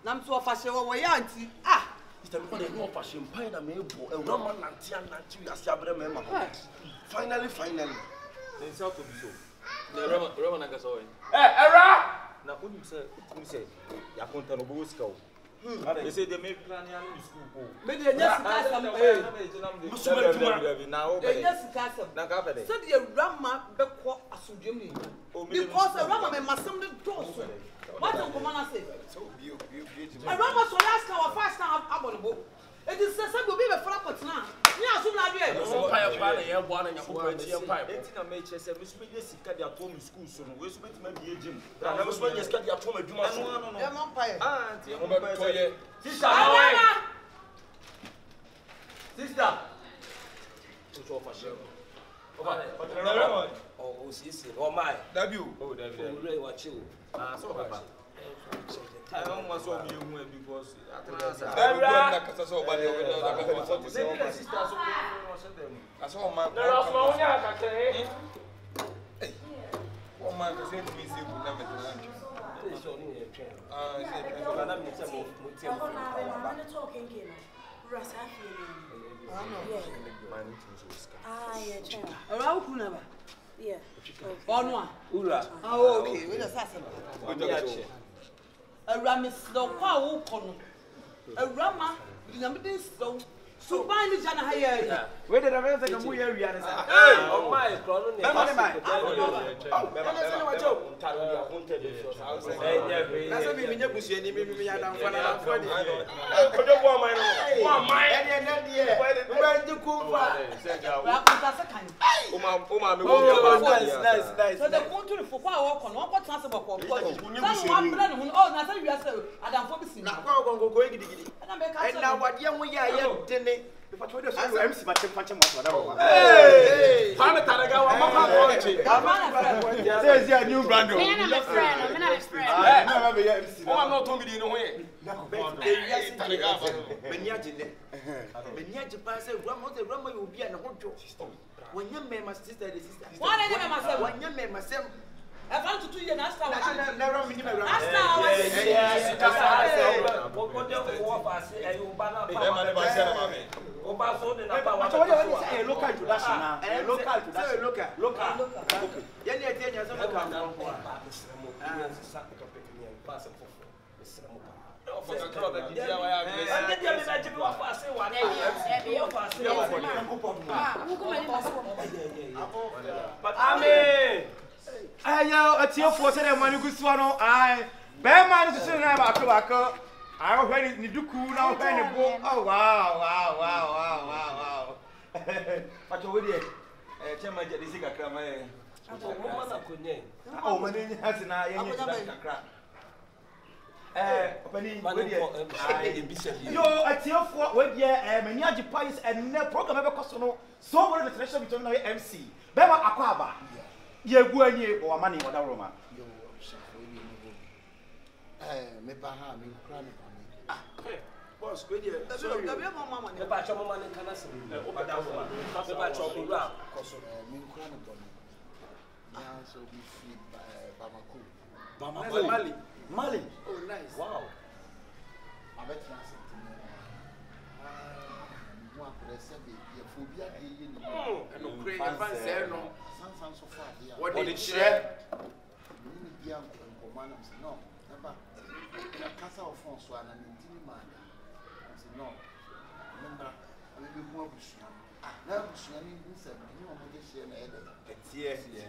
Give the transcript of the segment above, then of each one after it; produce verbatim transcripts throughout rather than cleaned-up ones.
Nam so fashion wo ya anti. Ah. Mister Mko no fashion pine na me bo. E rama nanti nanti wi ase abre me ma. Finally finally. Then self to be so. The rama rama na ga so. Eh, era. Na unim say, unim say. Ya konta no bo sika o. They say they make plan ya no school go. Me dey yes kasam eh. Musume tuma. Na o be. Yes kasam. Na ka be. So the rama be ko asudwem ni. Because the rama me masam de doso. What am I say? So bio bio bio. I rama so last time first time abonobo. It is say go be be frapot na. Ni asum na do e. So pie pa na ye bo na nyakopɔ enti ye pie. Enti na me che say musume ye sika de ato mu school so no. We so betima bi ejim. Na musume ye sika de ato ma adwuma so. No no no. E man pie. Ah, enti Mo be to ye. Sister, how Sister. To fashion. Oh, oh, sisi. Oh my. W. Oh, David. Oh, really watch you. Ah, so baba. I don't want to be you because I don't know kasa so bad you know that ka forty seven. Maybe sister so go send them. That's all man. No, no, no, nya ka kere. Eh. One man ka say to me say good na me tell you. Ah, say So na me say mo mo tell you. I'm talking kino. Rasa feeling. Ah no. Ah, yeah, child. Around kuna ba. Yeah. Onu a. Ura. Ah okay, we just ask. Arama slow kwa wo kono. Arama dinamde slow. So buy me jana haya. We dey na say mu ya wi ane say. Hey, oh my god, no. Me money my. Oh, me say wa jo. Ntaro ya hunte de so. Eh, yeah, be. Na say me nya busu ni me me ya dan fa na dan fa ni. Eh, ko jo bo mai no. Bo mai. E dey na dey. We ndi ku fa. Ra kuta se kan. O ma o ma me wo Oh, ya. nice, nice, nice. So the country for kwa wo kono, wo kwa se bako ko. San wa bra no oh na say wi ase adamfo bi si Na na. kwa go go gidi gidi. Na me ka E na wade ho ya ya dene. Before to so M C ma tem fa tem wa da wa. Hey! Pame taraga wa mama ko nche. Say is a new brand. Me and my friend, I'm not friend. Ah, no be M C. O ma no to mi di no ho ye. Beni agene. Beni age pa say Rama say Rama you be na ho dwo. Wanya me my sister the sister. One any me myself. Wanya me myself. I found to two years na star wa. Na Rama me me Rama. Asta wa. Yes, yes. Ko ko de ko fa se e u ba na pa. Eh man ba say na ma me. O ba so de na pa wa. What you want say a local introduction now. A local introduction. Local. Local. Okay. Yeni e tie nya so local na ho a. Ah, sa topic ni en pass fo. Esra mo pa. O For the crowd that did ya wa ya grace. Ande dia me na jibi wa fa se wa na. Yeah, yeah, wa fa se. Ah, who come in my school? But amen. Ayo, atiefo se de mani gusuwa no. Ai. Be man so se na ba ko ba ko. Ai o hwe ni duku na o hwe ni bo. Oh wow, wow, wow, wow, wow, wow. Pacho we de eh chema je disi kakra ma eh. Mo ma na konye. Ah, o mani nya sina ye nya kakra. Eh, opani we de. e bi se bi. Yo, atiefo we de eh mani agi pies and na program e be koso no. So what the selection between na M C. Be ma akwa aba. Ye gu ani o amani o da roma. Yo, shafo ni no. Eh, me ba ha me kra me ba me. Ah, boss, we de. Sorry. Gabi mo mama Me ne. ba cho mama ne kana se. O ba da wo ma. Me ba cho ko ra koso. Eh, me kra me ba me. Ya so be free by Bamako. Mama Mali. Mali. Oh, nice. Wow. I bet you something. Ah, mo akure se be ye phobia de ye ni. E no kre e fan se no. San san so far there. What did share? Ni bia ko man am say no. Never. Na casa of France so na ni tini man. I say no. Remember, I be mo abusu. Ah, na abusu ni ni se ni o mo je share na e de. Etie.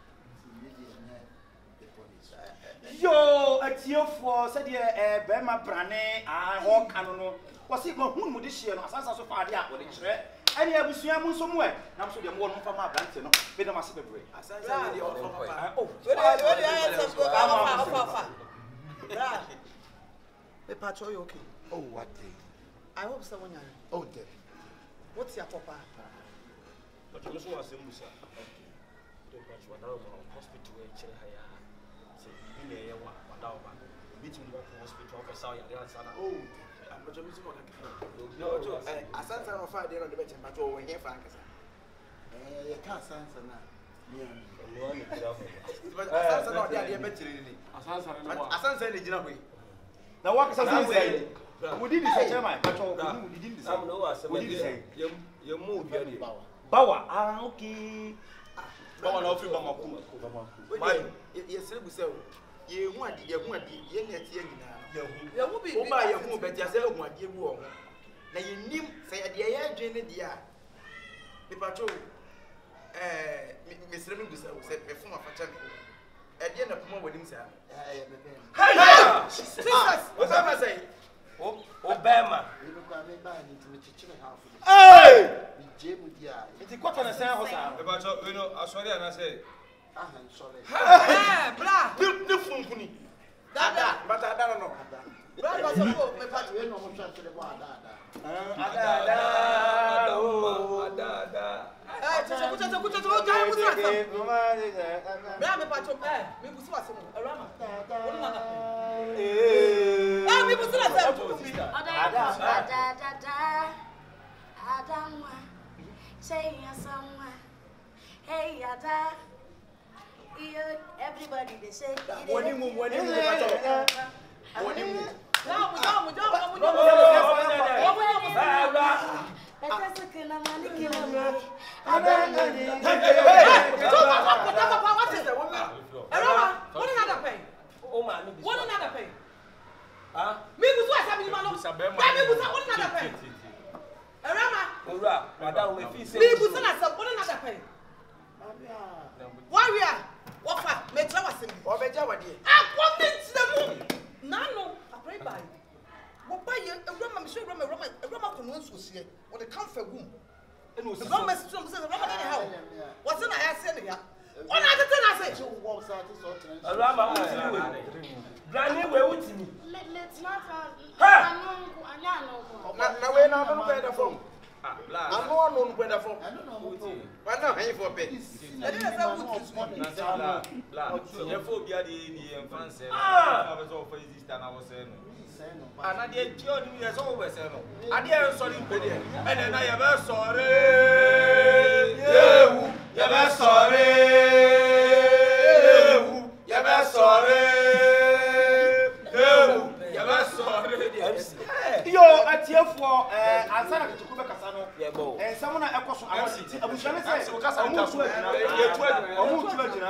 Yo, Yo, atiefo se de eh be ma brane ah ho kanu no. Wo se ma hunu mu de hye no asansa so fa de a wo de kire. Ani abusua mu nso mu e. Na so de mo no fa ma brante no. Be de ma se bebre. Asansa de o fa ma. Oh, We dey we dey answer go ba fa fa fa. Bra. Me pacho you okay? oh what day? I hope someone yan. Oh, day. What's your papa? But you so was musa. De ba cho na mo hospital e kire ha ya. Se bi ne ye wa da wa. Bi ti mo hospital ko sa ya ya sana. oh. I'm just missing what I can. No, jo. Eh, asante na fa de no de be chen pacho wo here fa nkasa. Eh, you can't sense na. Yeah. No ni kira ho. Asante na de ade be chire ni. Asansa ne wa. Asante na gina hoi. na wa kasa sin say we did this chairman but we did this am no wa se we did this ye ye mu bia de bawa ah okay bawa na ofri bamako mai ye sere bu se o ye hu ade ye hu ade ye na tie nyina ye hu bi o ba ye hu be dia se hu ade bu o na ye nim se ye de ye adwen ne dia me pacho eh me sere mi bu se o se me fu ma fa cha me e de na poma wanim sa eh me be hey Jesus what am I saying o Obama you go me ba ni ti me chichi me half hey jemu dia iti kwata na san ho sa e ba so we no asori ana say ah sorry eh bra ni funkuni dada bata dada no bra ba so ko me pa we no mo twa tele bo ada ada ada ada oh ada ada eh kucha kucha kucha kucha kucha bra me pa cho eh me busu wa se mo arama wonu na na eh ah me busu na se Ada ada ada ada mwa say someone hey ada everybody they say woni mu woni mu pacho woni mu na mu na mu na mu na better second na mani kila mani ada what is that woman arama what is that pay o ma ni what is that pay ah me busu wa se bi ma no me busu what is that pay arama ora madam we fi say me busu na se what is that pay warrior wafa me tra wa se o be ja wade comment the moon nano apray by wo ba ye ewrama me so ewrama ewrama ewrama kono nso sie wo de kan fa gum eno o ewrama se so se ewrama dey how what na ya se ne ya ona tete na se wo sa ti so tren ora ma we granny we wutimi let's not ha anongo anyano na na we na no be da fom ah bla anu anu no be da fom I don't know. wa na han for be e dey say wuti Na sala, la. Ye fo bia de ni en fanse. Ah! Na be so for sister na wo say no. ana de ti o ni ye so we say no ade e so ni pe de e na na ye be sore yewu ye be sore yewu ye be sore yewu ye be sore de yo atiefo eh ansa na ketuku be kasa no ye bo eh samu na ekoso awon ti abusua ne say O kasa omu tu agina ye tu agina. omu tu agina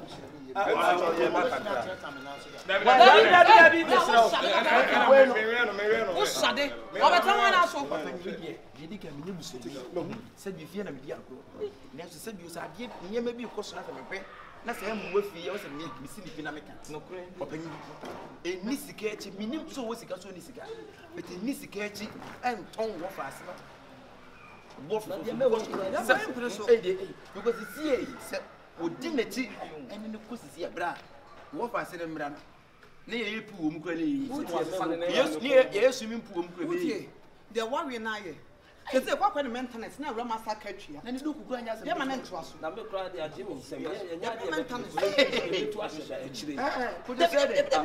dabi dabi dabi o sade o be tan wana so yedi ka minye musodi se bi fie na me di akro na so se bi o sa ade nyema bi ko so na me pe na se em wo fie o se me mi si bi na me ka no kure opanyi e ni sika echi minim so wo sika so ni sika but e ni sika echi en ton wo fa ase no wo fa de me wo so e de because see e se odi na chi eni ne ko sisi abra wo fa ase ne mra no ne ye pu wo mu kure ne ye yes ne ye swimming pool wo mu kure ne the warrior na ye kese kwa kwa ne maintenance na rama saka twia na ne do kukura nya se ye ma ne ntwa so na me kra de agye mo nsem ye nya de maintenance me tu ahye e chire eh ko je se de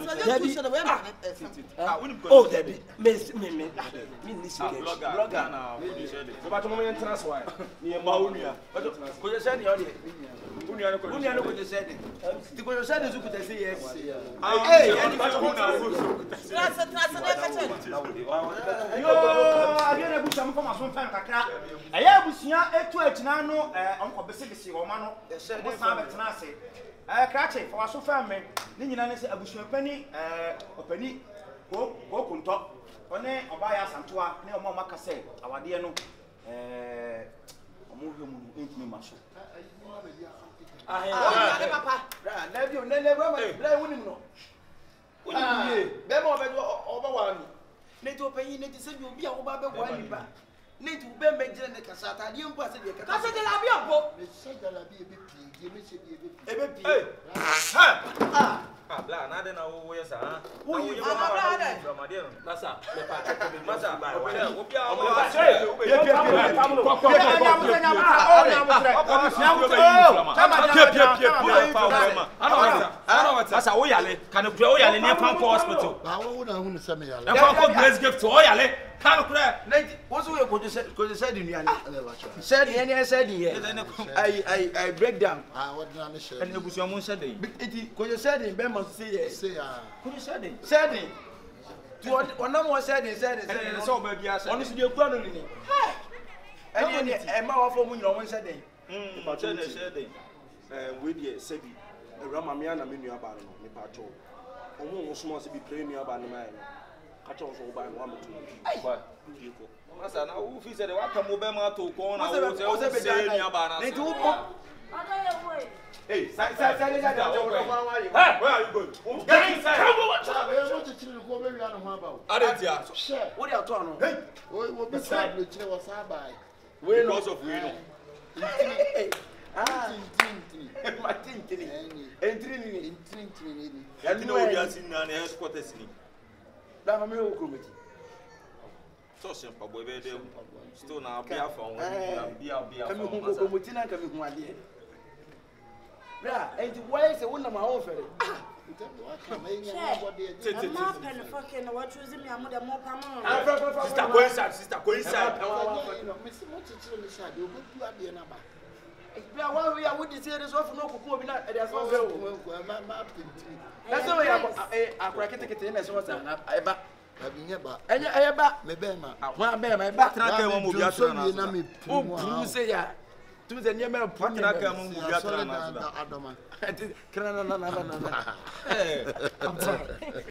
ah oh dabi me me me me ni sike Blogger na wo di say de. so ba to mo me ntra so ai ni e ma onua ko je se ni o de Unu ya ko. unu ya no ko je se de ti ko je se de su ku te se yes Ah, eh, ya ni ba so na wo. trasa trasa na ka chen yo ade na busua mo koma so mfa kakra eye abusua etu agina no eh onko bese bese o ma no mo sa betena ase eh krache fa so fa me ni nyina ne se abusua pani eh opani ko ko kunto one oba ya santoa ne o ma maka se awade no eh omo hwe mu entimi ma so ah ah ne papa ra na bi o ne ne bra bra wunim no wunim ye be mo be oba wa ni ne to panyi ne ti se bi obi a oba be wa ni ba ne ti be me gire ne kasa atade mpo ase de ka se de la bi obo me se de la bi e be pie die me se bi e be pie ebe pi Hey. ha ah Ah, bla, na de na wo wo yesa ha. Wo yi ah, bla, bla. From there. masa me pa check me Masa, masa wo bia wo bia o wo pa ba say say. ye ye ye pamulo ko ko masa wo yale kan kura wo yale ne pan ko hospital ba wo na hu se me ya e pan ko grace gift wo yale kan kura ne wo so ye ko je se ko je se di nuane se di ene se di ye ai ai ai break down Ah, what did I say? en ebusu mo nse dey eti ko je se di be ma se ye Say, ah, ko je se di se di ɔnam wɔ sɛ de sɛ de ɛnɛ sɛ sɛ ɔbaa bi ahyɛ ɔno so deɛ kura no ne ni ɛne ne ɛma wafɔ mu nyina ɔmo nhyɛ den nipa kyɛ na ɛhyɛ den ɛɛ wei deɛ sɛbi awura maame ana me nua baa no nipa kyɛw ɔmo wo soma sɛ bi pere nua baa no ma yɛ no kakyɛ wo so wo baa no wameto no ba pie kɔ masa na wo fi sɛ de waka mo bɛ ma to kɔn na Wo sɛ- wo sɛ wo wo sɛ sɛ bɛgya na- nua ba na ne nti wo bɔ Hey, say, say, say, say, Hey, where are you going? Get inside. Ɛyɛ mo kyekyere no kɔ bɛwia no ho aba wo. Adentia. Hyɛ. wo de ato ano Wo wo bi sa aburokyire wɔ saa baa. wei no Because of we no. ah Ntintintini. ma tintini Ɛni. entiri ni ni Ntintintini ni ni. Yɛn na obi asi na na headquarters ni. da ma me wo krometi So simple boy be dem. Still na be afa won. Na be a be afa kami hu won. krometi na kami hu ade bra enti why say wo na ma ho fere Ntɛm waka ma enya mo bɔ de. Tete, I'm not penny fucking what choosing me. I'm more than more ah power. fra fra fra Sister go inside, sister go inside. Mesi mo kyekyere no hyɛ de obebu adeɛ na ba. bra wa we a wo di say this off no kokun obi na e dey so fere wo Ma ma pintiri. na say we ya akura kete kete na so wasa na e ba Abi nye ba. enye e ba Me bɛ ma. ho abe ma e ba Tena ka mo obi atena na. na me o pu mo. pru say ya tu ze nye me pu Tena ka mo obi atena na. Adoma. kra na na na na na Eh.